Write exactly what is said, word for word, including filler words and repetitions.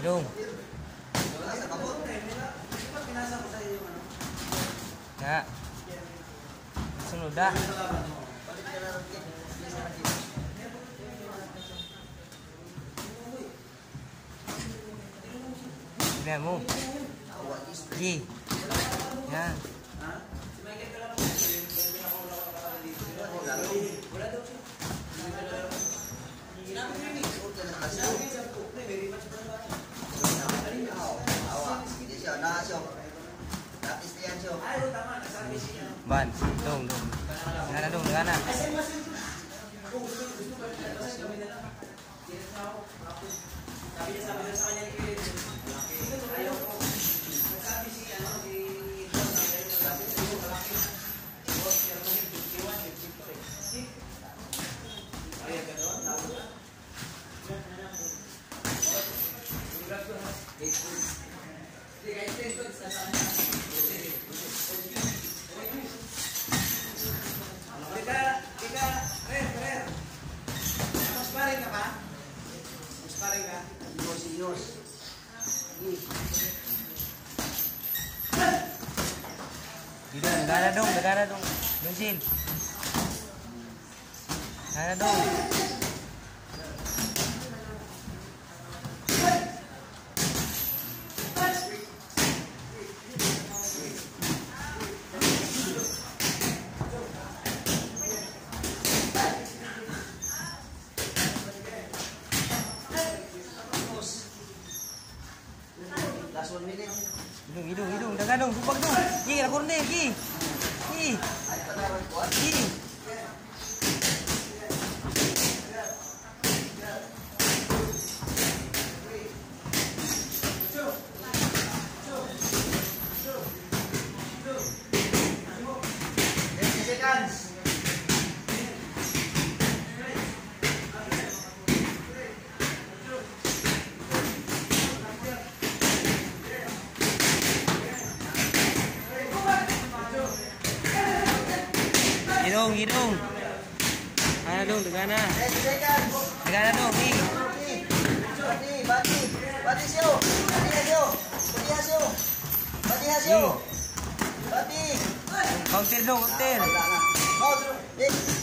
Hidung. Ya. Sudah. Ini mu. Gi. Ya. Ban, dong, dong. Dengan dong, dengan Tidak, tidak ada dong, tidak ada dong. Bensin. Tidak ada dong. Hidung, hidung, hidung, dah gadung, sumpah dong. Gi, aku ni, gi. Gi. Gi. Hidung, hidung. Ada dong, tegana. Tegana dong, nih. Bati, bati, bati sio, bati hasio, bati hasio, bati hasio, bati. Counter dong, counter. Mau terus,